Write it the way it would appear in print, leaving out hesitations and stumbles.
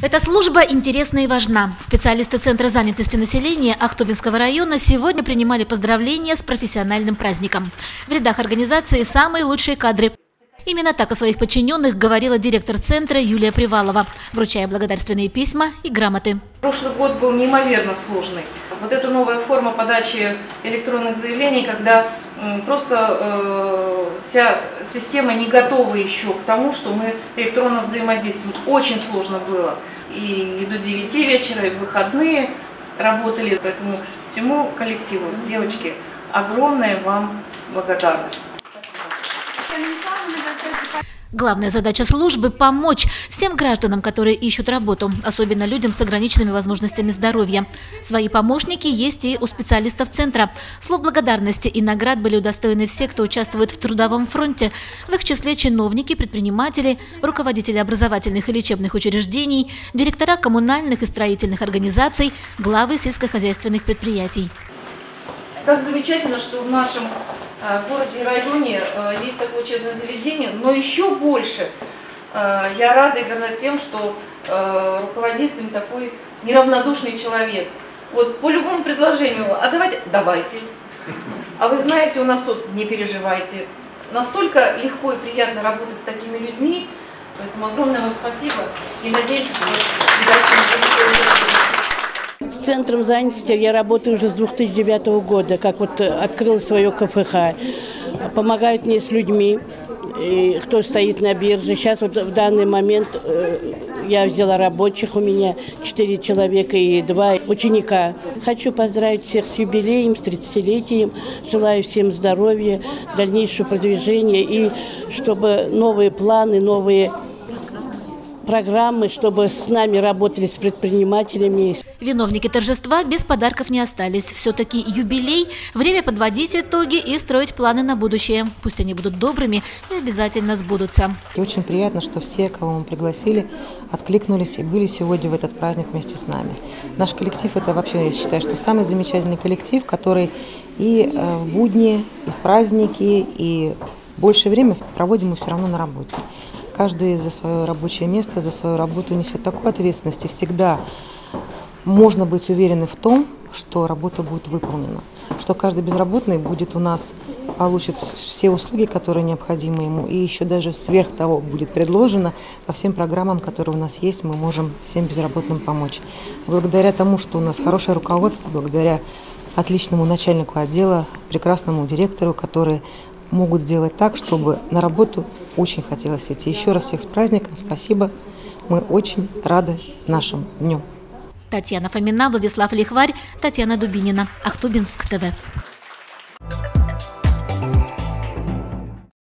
Эта служба интересна и важна. Специалисты Центра занятости населения Ахтубинского района сегодня принимали поздравления с профессиональным праздником. В рядах организации самые лучшие кадры. Именно так о своих подчиненных говорила директор центра Юлия Привалова, вручая благодарственные письма и грамоты. Прошлый год был неимоверно сложный. Вот эта новая форма подачи электронных заявлений, когда просто вся система не готова еще к тому, что мы электронно взаимодействуем. Очень сложно было. И до 9 вечера, и в выходные работали. Поэтому всему коллективу, девочки, огромная вам благодарность. Главная задача службы – помочь всем гражданам, которые ищут работу, особенно людям с ограниченными возможностями здоровья. Свои помощники есть и у специалистов центра. Слов благодарности и наград были удостоены все, кто участвует в трудовом фронте. В их числе чиновники, предприниматели, руководители образовательных и лечебных учреждений, директора коммунальных и строительных организаций, главы сельскохозяйственных предприятий. Как замечательно, что в нашем городе и районе есть такое учебное заведение, но еще больше я рада и горда тем, что руководит им такой неравнодушный человек. Вот по любому предложению, давайте. А вы знаете, у нас тут не переживайте. Настолько легко и приятно работать с такими людьми, поэтому огромное вам спасибо и надеюсь, что вы С Центром занятости я работаю уже с 2009 года, как вот открыла свое КФХ. Помогают мне с людьми, кто стоит на бирже. Сейчас вот в данный момент я взяла рабочих, у меня 4 человека и 2 ученика. Хочу поздравить всех с юбилеем, с 30-летием. Желаю всем здоровья, дальнейшего продвижения и чтобы новые планы, новые программы, чтобы с нами работали, с предпринимателями. Виновники торжества без подарков не остались. Все-таки юбилей – время подводить итоги и строить планы на будущее. Пусть они будут добрыми и обязательно сбудутся. И очень приятно, что все, кого мы пригласили, откликнулись и были сегодня в этот праздник вместе с нами. Наш коллектив – это вообще, я считаю, что самый замечательный коллектив, который и в будни, и в праздники, и большее время проводим мы все равно на работе. Каждый за свое рабочее место, за свою работу несет такую ответственность, и всегда можно быть уверенным в том, что работа будет выполнена, что каждый безработный будет у нас, получит все услуги, которые необходимы ему, и еще даже сверх того будет предложено по всем программам, которые у нас есть, мы можем всем безработным помочь. Благодаря тому, что у нас хорошее руководство, благодаря отличному начальнику отдела, прекрасному директору, который могут сделать так, чтобы на работу очень хотелось идти. Еще раз всех с праздником, спасибо. Мы очень рады нашим днем. Татьяна Фомина, Владислав Лихварь, Татьяна Дубинина. Ахтубинск ТВ.